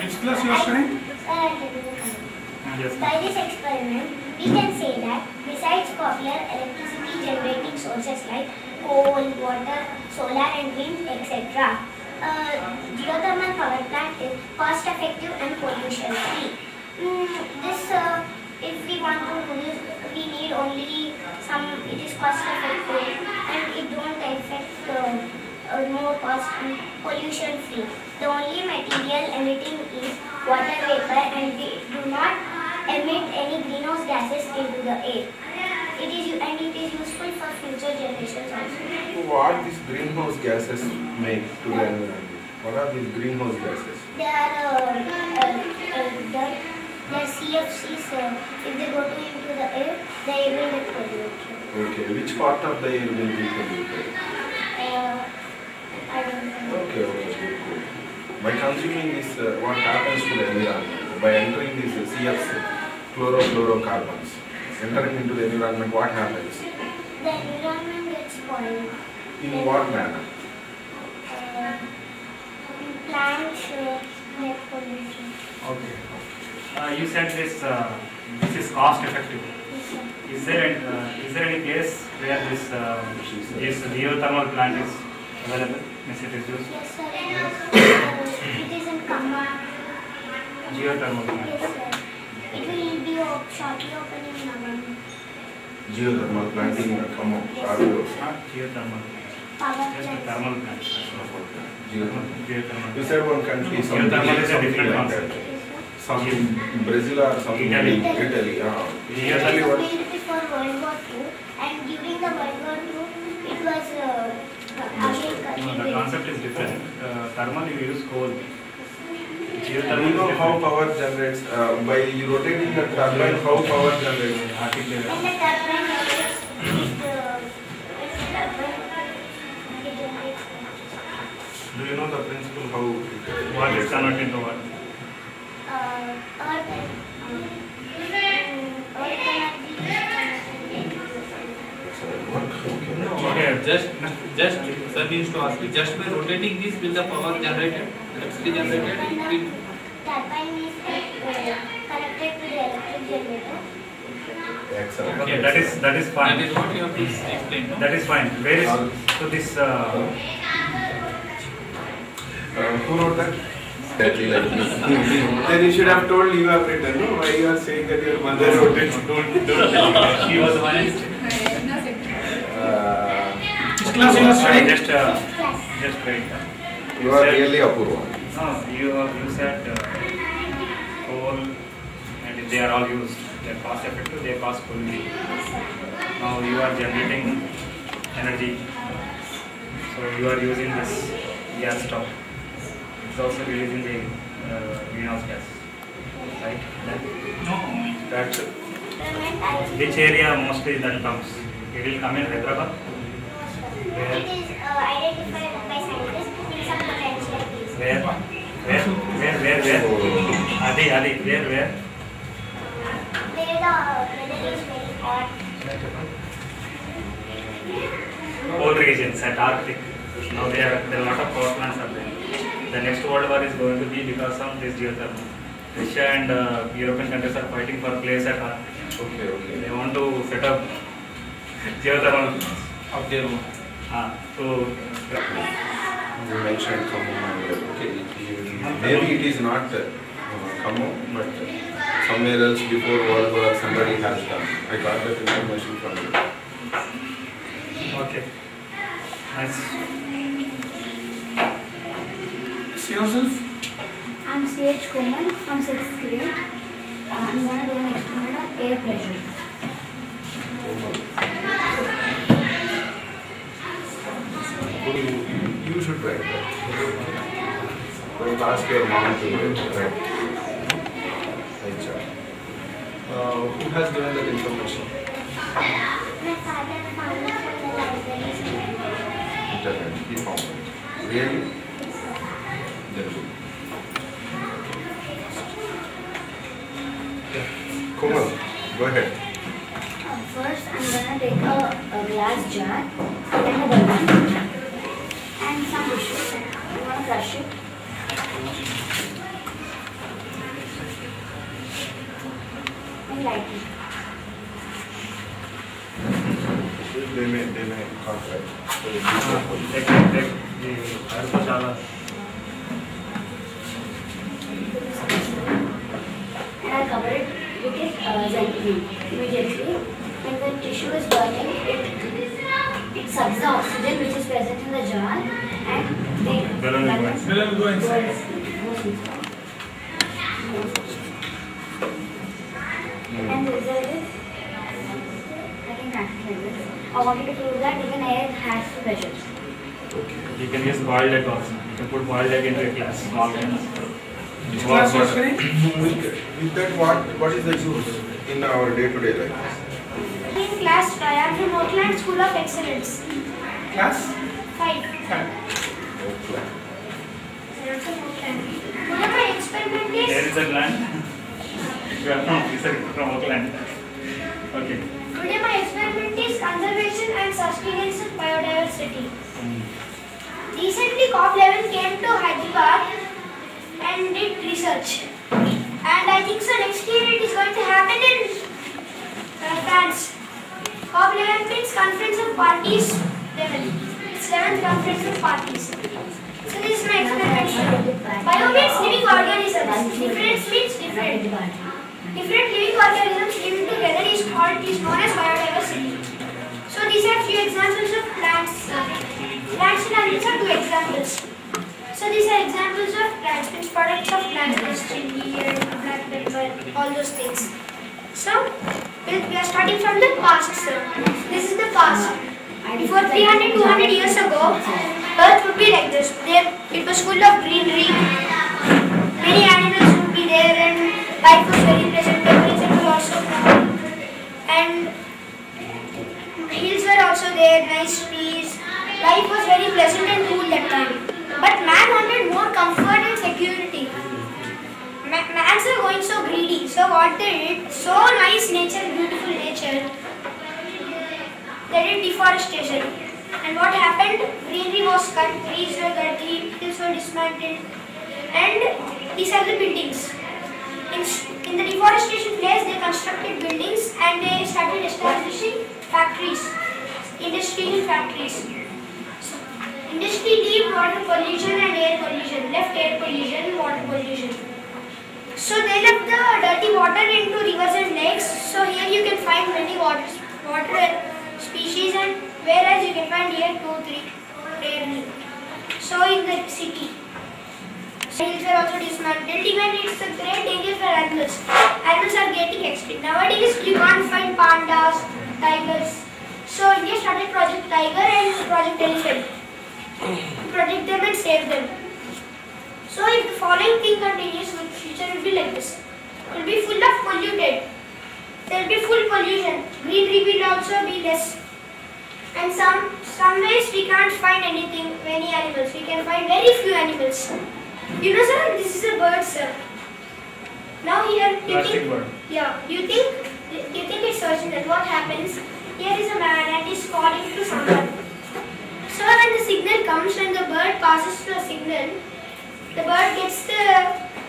Which class you are studying? Yes. By this experiment, we can say that besides popular electricity generating sources like coal, water, solar and wind, etc., geothermal power plant is cost effective and pollution free. If we want to do this, we need only it is cost effective and it don't affect no cost and pollution free. The only material emitting is water vapor and we do not emit any greenhouse gases into the air. It is useful for future generations also. What these greenhouse gases make to the environment? What are these greenhouse gases? They are CFCs. If they go into the air, the air will get polluted. Okay, which part of the air will be polluted? I don't know. Okay, good. By consuming this, what happens to the environment? By entering these CFC, chlorofluorocarbons, entering into the environment, what happens? The environment gets spoiled. In what manner? Plants make pollution. Okay. You said this is cost effective. Yes, sir. Is there any case where this geothermal plant is available? Means it is used? Yes, sir. It is in Kama. Geothermal plant. Yes, sir. It will be shortly opening in November. Geothermal plant in Khammam, Shardul. Not geothermal plant. Power Just a plant. thermal plant. You said one country, Geothermal is a something different like concept. that. Some in Brazil or something. Italy. Italy. It was built before World War II, and during the World War II, it was No, the concept is different. Thermal you use coal. Do you know how power generates? By rotating the turbine, how power generates? And the turbine generates Do you know the principle how it What is converted into what? earth Okay. Just sir needs to ask you, just by rotating this will the power generated, electricity generated, it will. turbine is connected to the electric generator. Excellent. Okay, that is fine. That is what you have to explain. No? That is fine. Where is so this? Who wrote that? Then you should have told you have written, no? Why you are saying that your mother wrote it? She was honest. Which class you are studying? Just wait. You are really Apurva. No, you said coal, and they are all used. They are cost effective. They are cost polluting. Now you are generating energy, so you are using this gas stove. It's also releasing the greenhouse gas, right? No. That's which area mostly that comes? It will come in Hyderabad. It is identified by scientists in some potential cases. Where? Adi, where? Where the weather is very hot. Cold regions at Arctic. Now there are a lot of power plants are there. The next world war is going to be because of this geothermal. Russia and European countries are fighting for place at Arctic. Okay. They want to set up geothermal Of their own. So You mentioned Khammam. Okay. Maybe it is not Khammam, but somewhere else before World War somebody has done. I got that information from you. okay. Nice. See yourself. I'm C.H. Komal from 6th grade. I'm going to do an experiment on air pressure. You should write that. Don't ask your mom to write. Who has given that information? My father found it from the library. Internet. He found it. Really? Then good. Komal, go ahead. First, I'm going to take a glass jar and a balloon and some tissues. I'm going to crush it. something like it. They may contract. So be careful. And I cover it with xanthine immediately. When the tissue is burning, it sucks the oxygen which is present in the jar and the Balloon will go inside. Balloon will go inside. And the result is, I can crack it like this. I wanted to prove that even air has pressure. You can use boiled egg also. You can put boiled egg into a glass, small glass. Which class you are studying? With that, what is the use in our day-to-day life? In class 5, I am from Oakland School of Excellence. Class? 5. 5. One of my experiment is There is a gland. You are from Oakland. Okay. today my experiment is conservation and sustenance of biodiversity. Recently COP11 came to Hyderabad and did research. And I think so next year it is going to happen in France. COP11 means Conference of Parties level. It's 11th Conference of Parties. So this is my experiment. Bio means living organisms. Difference means different. Different living organisms living together is known as biodiversity. So these are few examples of plants. Plants and animals are 2 examples. So these are examples of plants, means products of plants, like chili and black pepper, all those things. So we are starting from the past, sir. This is the past. Before 300-200 years ago, Earth would be like this. It was full of greenery. Many animals would be there and life was very pleasant. Temperature was also cool. And hills were also there, nice trees. Life was very pleasant and cool that time. But man wanted more comfort and security. Mans are going so greedy. So what they did, so nice nature, beautiful nature, they did deforestation. And what happened? Greenery was cut, trees were cut, hills were dismantled. And these are the buildings. In the deforestation place, they constructed buildings and they started establishing factories, industrial factories. Industry leave water pollution and air pollution, left air pollution, water pollution. So they left the dirty water into rivers and lakes. So here you can find many water species, and whereas you can find here 2-3 rarely. So in the city, hills are also dismantled. Even it's a great danger for animals. Animals are getting extinct. Nowadays you can't find pandas, tigers. So India started Project Tiger and Project Elephant to protect them and save them. So if the following thing continues, the future will be like this. It will be full of polluted. There will be full pollution. Greenery will also be less. And some ways we can't find anything, many animals. We can find very few animals. You know, sir, this is a bird, sir. Now here, Plastic bird. yeah, you think it's original. What happens? Here is a man and is calling to someone. So when the signal comes, when the bird passes to a signal, the bird gets the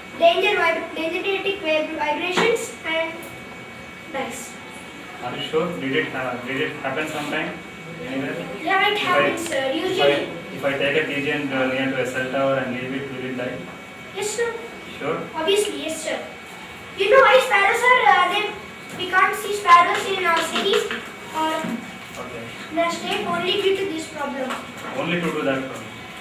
dendritic vibrations and dies. Are you sure? Did it happen sometime? Anywhere? Yeah, it happens, sir. Usually. If I take a pigeon near to a cell tower and leave it, will it die? Yes, sir. Sure? Obviously, yes, sir. You know why sparrows are we can't see sparrows in our cities or Okay. the state only due to this problem. Only to do that problem.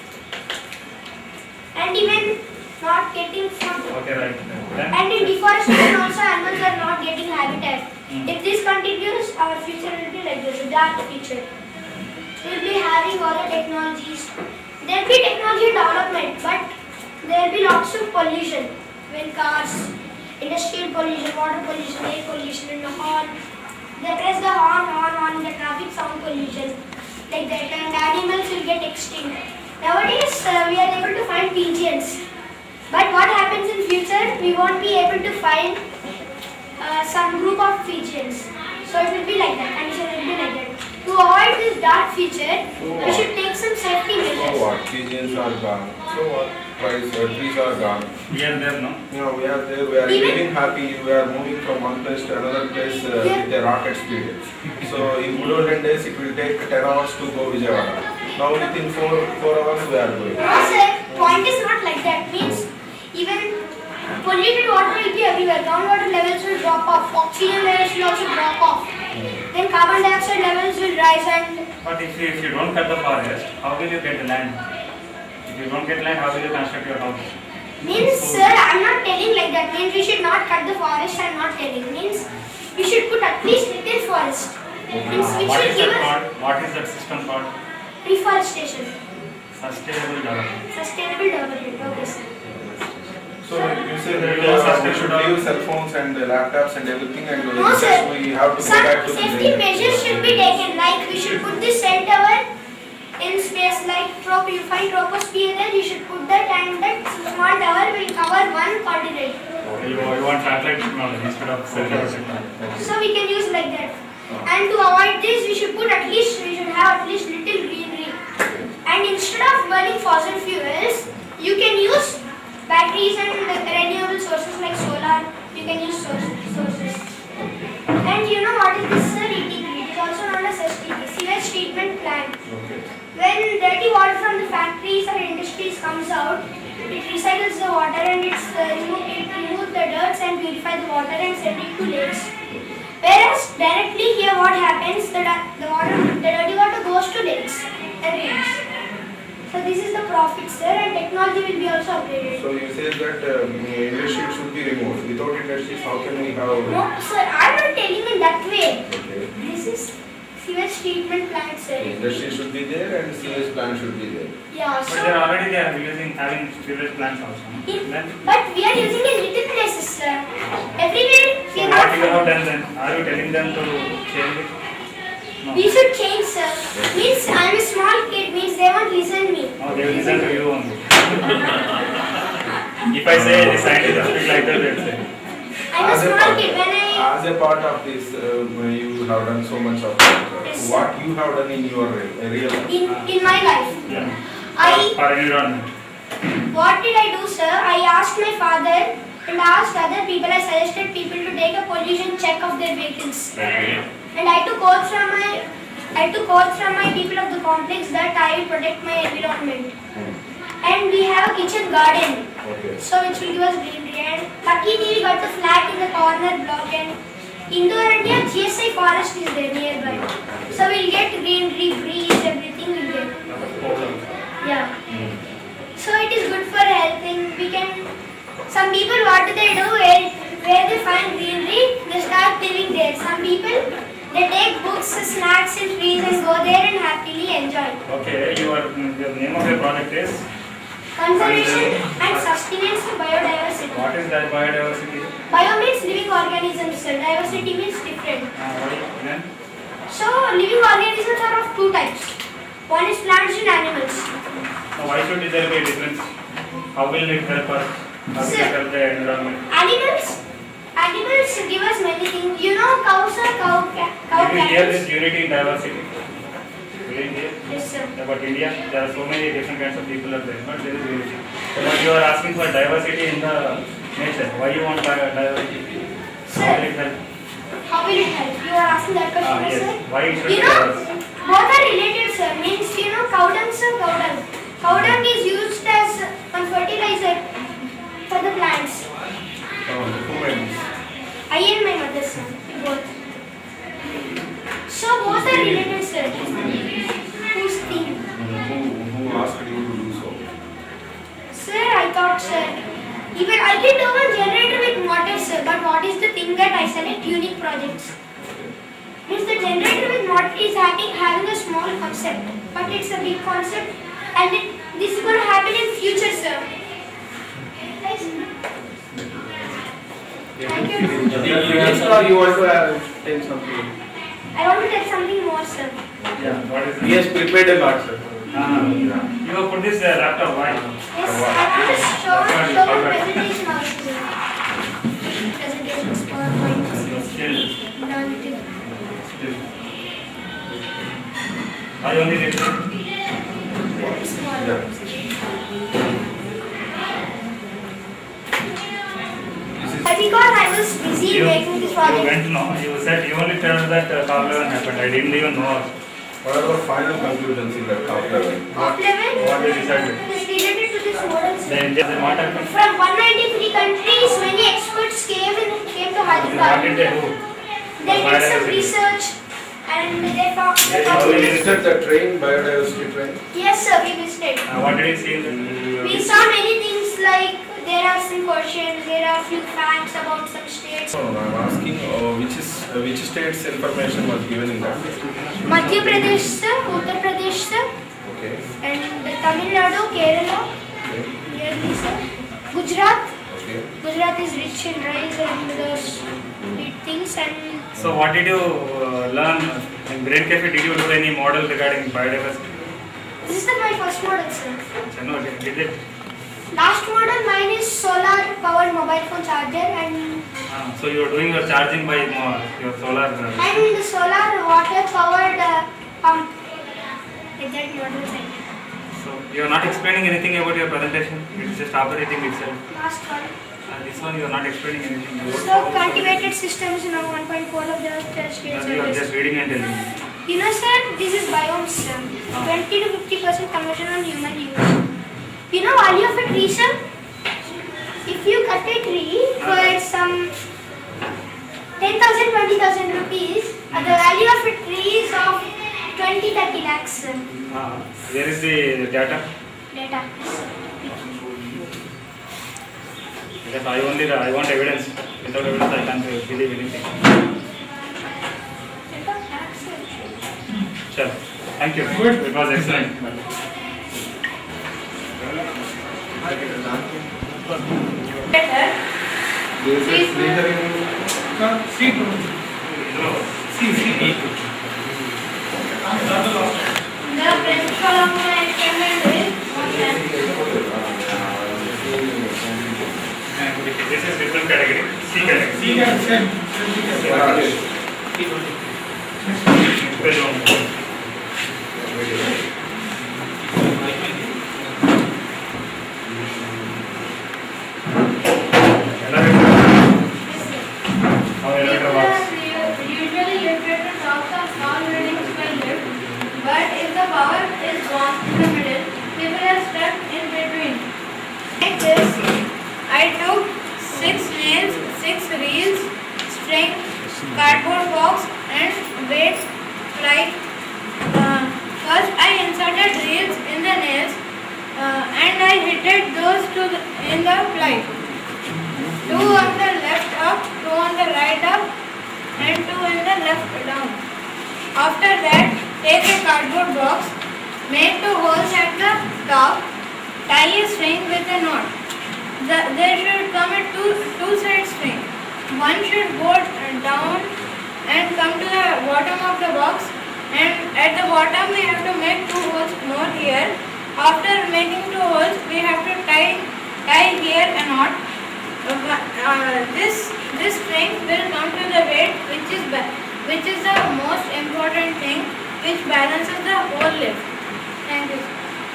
And even not getting food. Okay, right. Then? And in deforestation also animals are not getting habitat. Hmm. If this continues, our future will be like this, a dark future. We will be having all the technologies. There will be technology development, but there will be lots of pollution. When cars, industrial pollution, water pollution, air pollution, and the horn. They press the horn, the traffic sound pollution. Like that, and animals will get extinct. Nowadays, we are able to find pigeons. But what happens in future, we won't be able to find some group of pigeons. So it will be like that, condition will be like that. To avoid this dark future, we should take some safety So measures. what? Pigeons are gone. So what? Trees are gone. Here and there, no? You know, we are there, we are Even- living happy, we are moving from one place to another place with a rocket speed. So in good olden days, it will take 10 hours to go Vijayawada. Now within 4 hours we are going. No sir, point is not like that. Means even polluted water will be everywhere. Groundwater levels will drop off. Oxygen levels will also drop off. Then carbon dioxide levels will rise and But if you don't cut the forest, how will you get the land? If you don't get land, how will you construct your house? means sir, I'm not telling like that. Means we should not cut the forest. I'm not telling. Means we should put at least little forest. Means which What will is give that us called? What is that system called? reforestation, Sustainable development. sustainable development. Okay sir. So you say that we should leave cell phones and laptops and everything, and No, sir. we have to go Some back to the safety measures should be taken. Like we should put this cell tower in space. Like you find troposphere there, you should put that, and that small tower will cover one continent. You want satellite technology instead of cell tower technology. So we can use like that. And to avoid this, we should have at least little greenery. And instead of burning fossil fuels, you can use batteries and renewable sources like solar. You can use sources. And you know what is this sir? ETP. It is also known as STP, sewage treatment plant. Okay. When dirty water from the factories or industries comes out, it recycles the water and it removes the dirt and purify the water and send it to lakes. Whereas directly here what happens, the dirty water goes to lakes and rivers. So this is the profit sir, and technology will be also upgraded. So you say that industry should be removed. Without industries, how can we have? No sir, I am not telling in that way. Okay. This is sewage treatment plant sir. The industry should be there and sewage plant should be there. Yeah, But so they are already having sewage plants also. Then, but we are using in little places sir. Everywhere we so are what you not. have done then? Are you telling them to change it? No. We should change sir. Means I am a small kid, means they won't listen me. No, they will listen to you only. If I say the scientists speak like that, they will say. I am a small kid. When I As a part of this, you have done so much of Yes, sir. what you have done in your real life. in my life, Yeah. I For environment. what did I do sir? I asked my father and asked other people. I suggested people to take a pollution check of their vehicles. And I took oath from my people of the complex that I will protect my environment. And we have a kitchen garden, Okay. so which will give us greenery. And luckily we got the flat in the corner block, and indoor area GSI forest is there nearby. So we'll get greenery, breeze, everything we'll get. Yeah. So it is good for helping. We can. Some people what do they do? Where they find greenery, they start living there. Some people they take books, snacks, and trees and go there and happily enjoy. Okay, your name of your project is? Conservation and sustenance of biodiversity. What is that biodiversity? Bio means living organisms. Sir. Diversity means different. What then? So living organisms are of two types. One is plants and animals. Now, why should there be a difference? How will it help us? How will it help the environment? Animals give us many things. You know, cows are cow Did you hear cattle. this unity in diversity? Will you hear? Yes, sir. About India, there are so many different kinds of people are there, but there is unity. But you are asking for diversity in the nature. Why you want diversity? How will it help? How will it help? You are asking that question, Yes. sir. Why it should You be know, diverse? both are related, sir. Means you know, cow dung, sir, cow dung. Cow dung is used as a fertilizer for the plants. Who made this? I and my mother, sir, both. So both are related, sir. Whose theme? Who asked you to do so? Sir, I thought, sir. Even I can do a generator with water, sir. But what is the thing that I select unique projects? Means the generator with water is having a small concept, but it's a big concept, and this is going to happen in future, sir. Thank you. Yes, or you want to tell something? I want to tell something more, sir. Yeah, what is it? He has prepared a lot, sir. You have put this laptop, why? Yes, I want to show the presentation also, sir. Presentations, PowerPoint, Still. done. Still. I only did. Because I was busy making this You project. went no. You said you only told that top level happened. I didn't even know. What are the final conclusions in that top level? Top level What they decided? is related to this model. Then what happened? From 193 countries, many experts came to What did they Hyderabad. do? They did some research and they found. You visited the train, biodiversity train? Yes, sir, we visited. What did you see? We saw many things like there are some questions, there are few facts about some states. No, I'm asking which state's information was given in that? Madhya Pradesh, sir, Uttar Pradesh, sir, Okay. and Tamil Nadu, Kerala, Okay. nearly, sir. Gujarat. Okay. Gujarat is rich in rice and the sweet things and So what did you learn in Brain Cafe? Did you do any model regarding biodiversity? this is my first model, sir. No, did it? Last model mine is solar powered mobile phone charger and So you are doing your charging by your solar. the solar water powered pump. Exact model side. So you are not explaining anything about your presentation. It's just operating itself. Last one. This one you are not explaining anything. So cultivated systems now 1.4 of the test You are just reading and telling me. You know, sir, this is biomes, sir. 20 to 50% conversion on human use. You know value of a tree, sir? If you cut a tree for some 10,000, 20,000 rupees, the value of a tree is of 20-30 lakhs, sir. Where is the data? Data. Because I want evidence. Without evidence, I can't believe anything. Sure. Thank you. Good. It was excellent. Better. This is later in The principal of my experiment is This is different category. C category. Page one. usually literature talks of small buildings well lit, but if the power is gone in the middle, people are stuck in between. Like this, I took 6 nails, 6 reels, string, cardboard box and weight like first I inserted reels in the nails and I heated those in the ply. 2 on the left up, 2 on the right up and 2 in the left down. After that, take a cardboard box, make 2 holes at the top, tie a string with a knot. There should come a two-side string. One should go down and come to the bottom of the box, and at the bottom we have to make 2 holes more here. After making 2 holes, we have to tie here a knot. This string will come to the weight, which is the most important thing, which balances the whole lift. Thank you.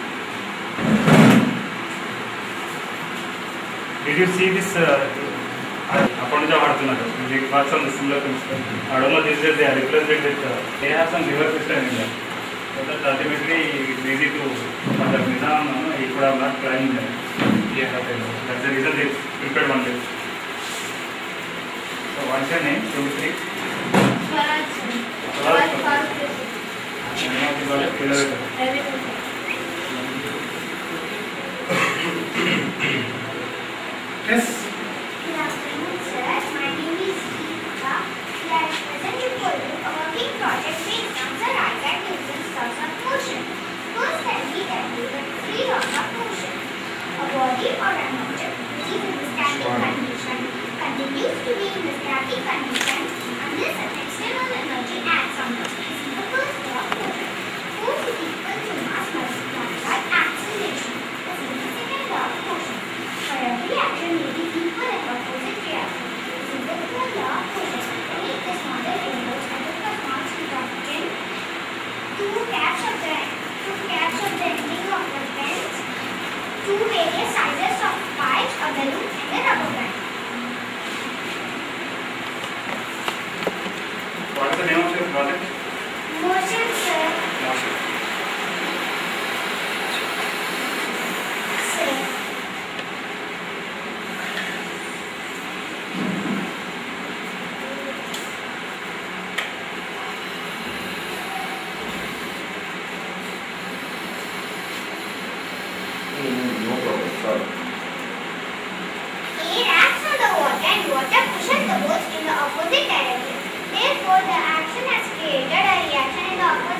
Did you see this? Aponja vaartunnaru. They got some similar principle. I don't know this is they are replaced with. They have some reverse system in there. So that ultimately it's easy to. For the Nizam, he could have not climbed there. That's the reason they prepared one lift. So what's your name? 23. Yes. Good afternoon, sir. My name is Deepika. We are presenting for you a working project based on the Isaac Newton's laws of motion. First, let me tell you the 3 laws of motion. A body or an object which is in the static condition continues to be in the static condition unless an external energy acts on it. This is the first law of motion. Force is equal to mass multiplied by acceleration. This is the second law of motion. For every action made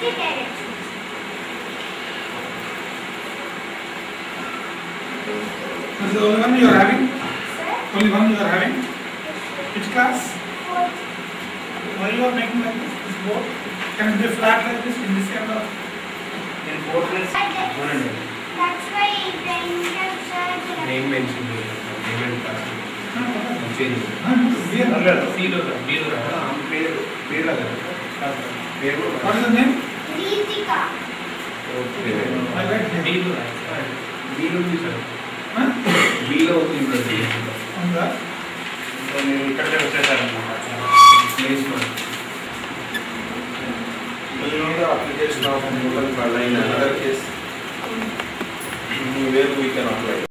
opposite direction. This is the only one you are having? Sir? Only one you are having? Which class? Fourth. Why you are making like this? This board? Can it be flat like this in this kind of? In fourth place, That's why the Indian church. Name mention here. Name and password. Change. What is the name? Ritika. Okay. I write here. Below ఉంది sir. Huh? Below ఉంది ప్రతి. On the so మీరు ఇక్కడికే వచ్చేసారన్నమాట. Place one. You know the application of Moodle in another case where we can apply.